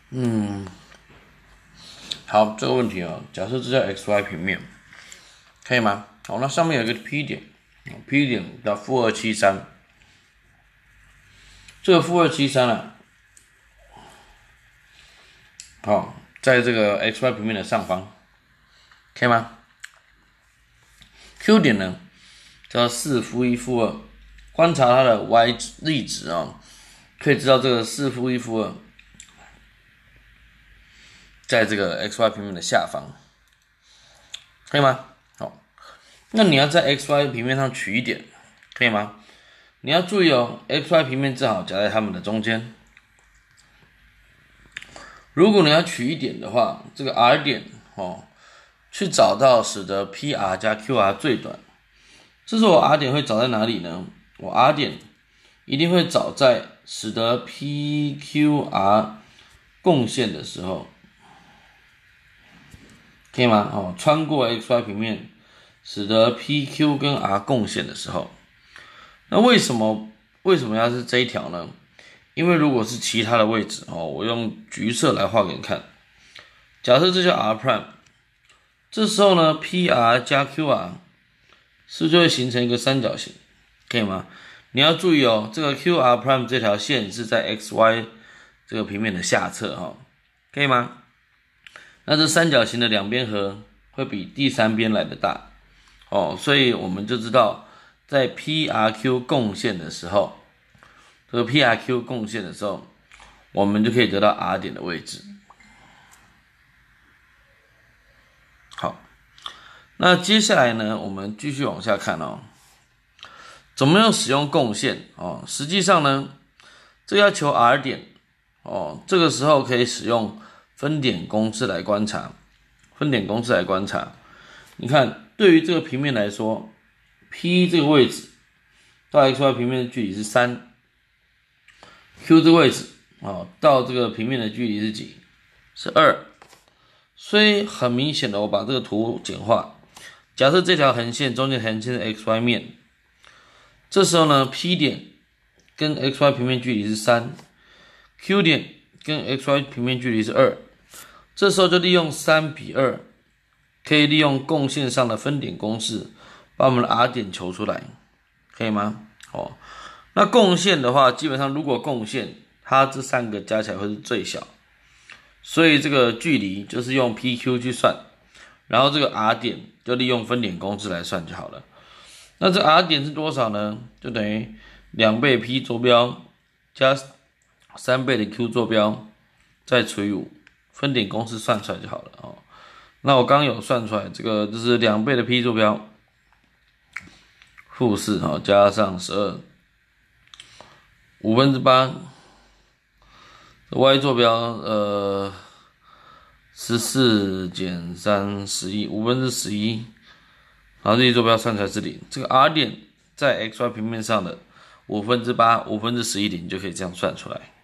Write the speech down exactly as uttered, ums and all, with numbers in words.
嗯，好，这个问题哦，假设这叫 x y 平面，可以吗？好，那上面有一个 P 点 ，P 点到负二七三，这个负二七三啊，好，在这个 x y 平面的上方，可以吗 ？Q 点呢叫四负一负二，观察它的 y 力值啊、哦，可以知道这个四负一负二。在这个 x y 平面的下方，可以吗？好，那你要在 x y 平面上取一点，可以吗？你要注意哦 ，x y 平面正好夹在它们的中间。如果你要取一点的话，这个 R 点哦，去找到使得 P R 加 Q R 最短。这时候我 R 点会找在哪里呢？我 R 点一定会找在使得 P Q R 共线的时候。可以吗？哦，穿过 x y 平面，使得 P Q 跟 R 共线的时候，那为什么为什么要是这一条呢？因为如果是其他的位置哦，我用橘色来画给你看。假设这叫 R prime， 这时候呢 ，P R 加 Q R 是不是就会形成一个三角形？可以吗？你要注意哦，这个 Q R prime 这条线是在 x y 这个平面的下侧哈、哦，可以吗？那这三角形的两边和会比第三边来的大哦，所以我们就知道在 P R Q 共线的时候，这个 P R Q 共线的时候，我们就可以得到 R 点的位置。好，那接下来呢，我们继续往下看哦，怎么样使用共线哦？实际上呢，这要求 R 点哦，这个时候可以使用分点公式来观察，分点公式来观察。你看，对于这个平面来说 ，P 这个位置到 x y 平面的距离是三 ，Q 这个位置哦到这个平面的距离是几？是二。所以很明显的，我把这个图简化。假设这条横线中间横线是 x y 面，这时候呢 ，P 点跟 x y 平面距离是三 ，Q 点跟 x y 平面距离是二，这时候就利用三比二，可以利用共线上的分点公式，把我们的 R 点求出来，可以吗？哦，那共线的话，基本上如果共线，它这三个加起来会是最小，所以这个距离就是用 P Q 去算，然后这个 R 点就利用分点公式来算就好了。那这 R 点是多少呢？就等于两倍 P 坐标加三倍的 Q 坐标，再除以五，分点公式算出来就好了哦。那我刚刚有算出来，这个就是两倍的 P 坐标，负四哦，加上十二，五分之八 ，Y 坐标呃十四减三十一，五分之十一。然后这一坐标算出来是零，这个 R 点在 x y 平面上的五分之八、五分之十一零就可以这样算出来。